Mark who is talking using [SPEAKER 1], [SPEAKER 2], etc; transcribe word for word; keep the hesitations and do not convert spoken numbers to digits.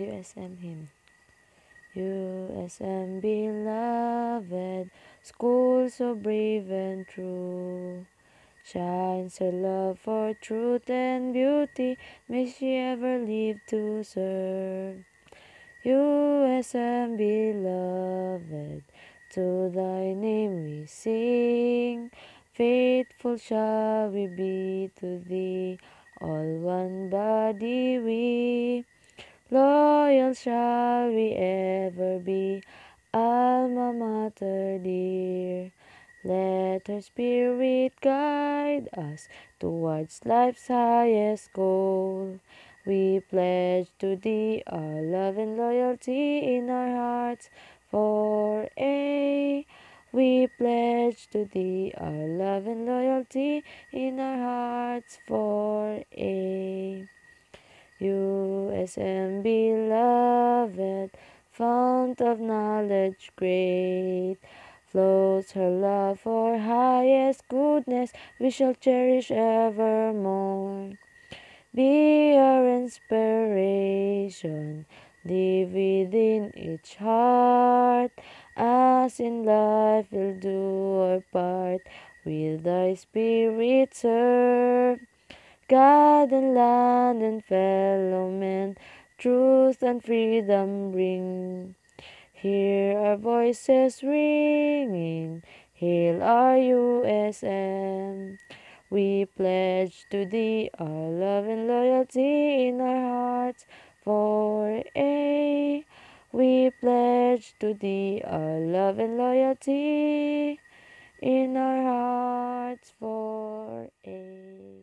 [SPEAKER 1] U S M hymn. U S M beloved, school so brave and true, shines her love for truth and beauty, may she ever live to serve. U S M beloved, to thy name we sing, faithful shall we be to thee, all one body we. Loyal shall we ever be, Alma Mater dear. Let her spirit guide us towards life's highest goal. We pledge to thee our love and loyalty in our hearts for aye. We pledge to thee our love and loyalty in our hearts for aye. U S M beloved, fount of knowledge great, flows her love for highest goodness, we shall cherish evermore. Be our inspiration, live within each heart, as in life we'll do our part, with thy spirit serve. God and land and fellow men, truth and freedom bring. Hear our voices ringing, hail our U S M. We pledge to thee our love and loyalty in our hearts for aye. We pledge to thee our love and loyalty in our hearts for aye.